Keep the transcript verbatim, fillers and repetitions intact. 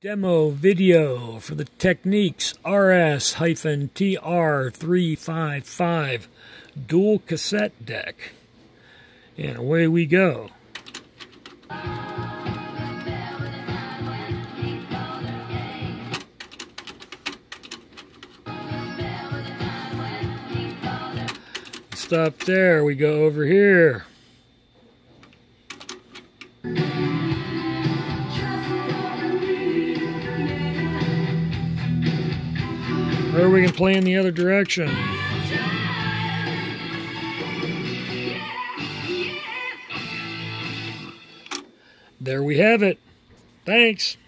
Demo video for the Technics R S T R three fifty-five dual cassette deck. And away we go. Stop there, we go over here. Or we can play in the other direction. There we have it. Thanks.